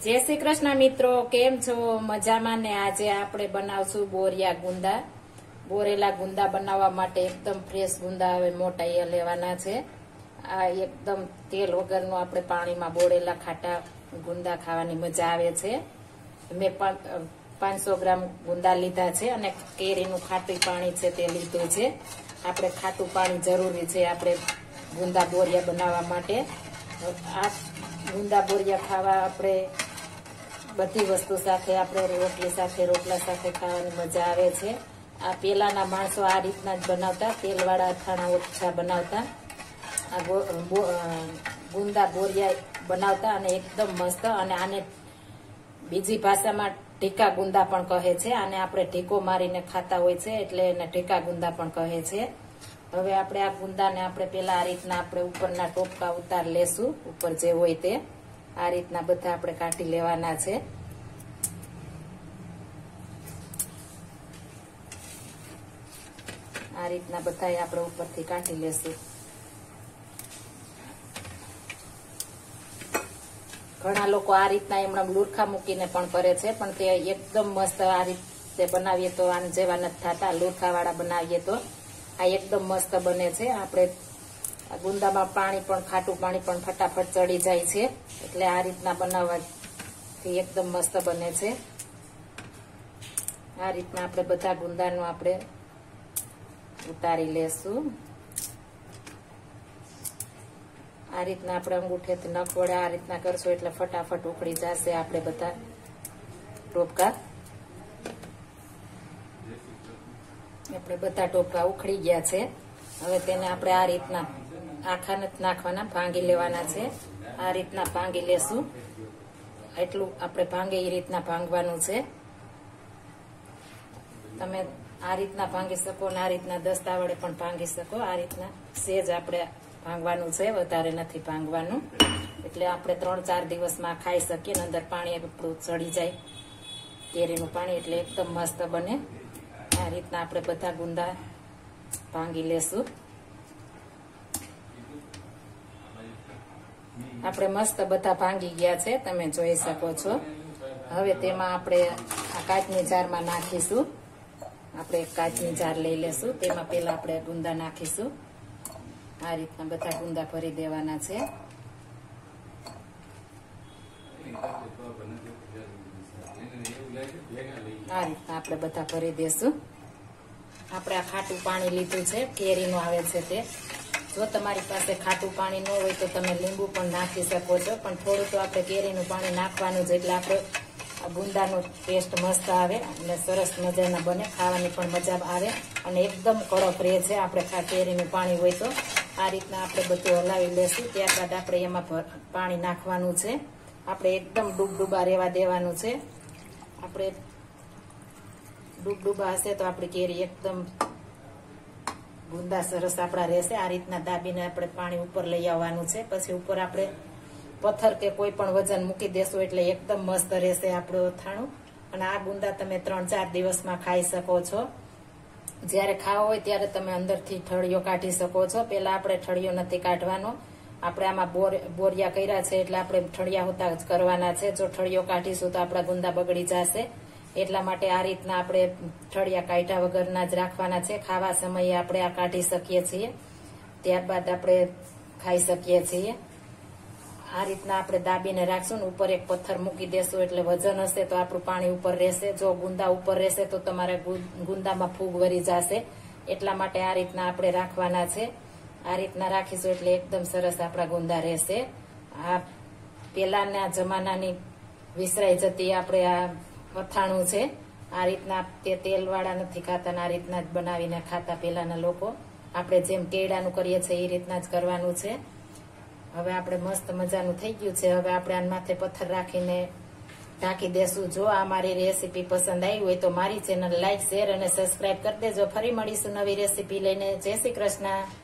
जय श्री कृष्ण मित्रों, केम छो? मजामां ने આજે આપણે બનાવશું બોરિયા ગુંદા। બોરેલા ગુંદા બનાવવા માટે એકદમ ફ્રેશ ગુંદા હવે મોટા એ લેવાના છે। આ એકદમ તેલ વગરનો આપણે પાણીમાં બોળેલા ખાટા ગુંદા ખાવાની મજા આવે છે। મેં 500 ગ્રામ ગુંદા લીધા છે અને કેરીનું ખાટું પાણી છે તે લીધું છે। આપણે ખાટું પાણી જરૂરી છે આપણે ગુંદા બોરિયા બનાવવા માટે। આ ગુંદા બોરિયા ખાવા આપણે બધી વસ્તુ સાથે આપણે રોટલી સાથે રોટલા સાથે ખાવાની મજા આવે છે। આ પેલાના માણસો આ રીતના જ બનાવતા, તેલવાળા અથાણા ઓછા બનાવતા, આ ગુંદા બોરિયા બનાવતા અને એકદમ મસ્ત। અને આને બીજી ભાષામાં ઢીકા ગુંદા પણ કહે છે। આને આપણે ઢીકો મારીને ખાતા હોય છે એટલે એને ઢીકા ગુંદા પણ કહે છે। હવે આપણે આ ગુંદાને આપણે પેલા આ રીતના આપણે ઉપરના ટોપકા ઉતાર લેશું, ઉપર જે હોય તે આ રીતના બધા આપણે કાઢી લેવાના છે। આ રીતના બધા આપણે ઉપરથી કાઢી લેશું। ઘણા લોકો આ રીતના એમણે લુરખા મૂકીને પણ કરે છે, પણ તે એકદમ મસ્ત આ રીતે બનાવીએ તો આને જેવા નથી થતા। લુરખા વાળા બનાવીએ તો આ એકદમ મસ્ત બને છે। આપણે ગુંદામાં પાણી પણ ખાટું પાણી પણ ફટાફટ ચડી જાય છે, એટલે આ રીતના બનાવવાથી એકદમ મસ્ત બને છે। આ રીતના આપણે બધા ગુંદાનું આપણે ઉતારી લેશું। આ રીતના આપણે અંગૂઠેથી નખ વડે આ રીતના કરશું એટલે ફટાફટ ઉકળી જશે આપણે બધા ટોપકા। આપણે બધા ટોપકા ઉખડી ગયા છે। હવે તેને આપણે આ રીતના આખા નથી નાખવાના, ભાંગી લેવાના છે। આ રીતના ભાંગી લેશું, એટલું આપણે ભાંગે એ રીતના ભાંગવાનું છે। તમે આ રીતના ભાંગી શકો અને આ રીતના દસ્તા વડે પણ ભાંગી શકો। આ રીતના સેજ આપણે ભાંગવાનું છે, વધારે નથી ભાંગવાનું, એટલે આપણે 3-4 દિવસમાં ખાઈ શકીએ ને અંદર પાણી આપણું ચડી જાય કેરીનું પાણી, એટલે એકદમ મસ્ત બને। આ રીતના આપણે બધા ગુંદા ભાંગી લેશું। આપણે મસ્ત બધા ભાંગી ગયા છે, તમે જોઈ શકો છો। હવે તેમાં આપણે આ કાચની જારમાં નાખીશું। આપણે એક કાચની જાર લઈ લેશું, તેમાં પેલા આપણે ગુંદા નાખીશું। આ રીતના બધા ગુંદા ભરી દેવાના છે। આ રીતના આપણે બધા ભરી દેશું। આપણે આ ખાટું પાણી લીધું છે, કેરીનું આવે છે તે। જો તમારી પાસે ખાટું પાણી ન હોય તો તમે લીંબુ પણ નાખી શકો છો, પણ થોડું તો આપણે કેરીનું પાણી નાખવાનું છે, એટલે આપણે ગુંદાનો ટેસ્ટ મસ્ત આવે અને સરસ મજાના બને, ખાવાની પણ મજા આવે અને એકદમ કડક રહે છે આપણે કેરીનું પાણી હોય તો। આ રીતના આપણે બધું હલાવી લેશું। ત્યારબાદ આપણે એમાં પાણી નાખવાનું છે। આપણે એકદમ ડૂબડૂબા રહેવા દેવાનું છે। આપણે ડૂબડૂબા હશે તો આપણી કેરી એકદમ ગુંદા સરસ આપણા રહેશે। આ રીતના દાબીને આપણે પાણી ઉપર લઈ આવવાનું છે। પછી ઉપર આપણે પથ્થર કે કોઈ પણ વજન મૂકી દેશું એટલે એકદમ મસ્ત રહેશે આપણું અથાણું। અને આ ગુંદા તમે 3-4 દિવસમાં ખાઈ શકો છો। જ્યારે ખાવા હોય ત્યારે તમે અંદરથી ઠળિયો કાઢી શકો છો। પેલા આપણે ઠળિયો નથી કાઢવાનો, આપણે આમાં બોરિયા કર્યા છે એટલે આપણે ઠળિયા હોતા જ કરવાના છે। જો ઠળિયો કાઢીશું તો આપણા ગુંદા બગડી જશે, એટલા માટે આ રીતના આપણે ઠળિયા કાઢ્યા વગરના જ રાખવાના છે। ખાવા સમયે આપણે આ કાઢી શકીએ છીએ, ત્યારબાદ આપણે ખાઈ શકીએ છીએ। આ રીતના આપણે દાબીને રાખશું ને ઉપર એક પથ્થર મૂકી દેશું એટલે વજન હશે તો આપણું પાણી ઉપર રહેશે। જો ગુંદા ઉપર રહેશે તો તમારે ગુંદામાં ફૂગ વરી જશે, એટલા માટે આ રીતના આપણે રાખવાના છે। આ રીતના રાખીશું એટલે એકદમ સરસ આપણા ગુંદા રહેશે। આ પેલાના જમાનાની વિસરાઈ જતી આપણે આ અથાણું છે। આ રીતના તે તેલવાળા નથી ખાતા, આ રીતના જ બનાવીને ખાતા પેલાના લોકો। આપણે જેમ કેળાનું કરીએ છીએ એ રીતના જ કરવાનું છે। હવે આપણે મસ્ત મજાનું થઈ ગયું છે। હવે આપણે આના માથે પથ્થર રાખીને ઢાંકી દેશું। જો આ મારી રેસીપી પસંદ આવી હોય તો મારી ચેનલ લાઈક, શેર અને સબસ્ક્રાઈબ કરી દેજો। ફરી મળીશું નવી રેસીપી લઈને। જય શ્રી કૃષ્ણ।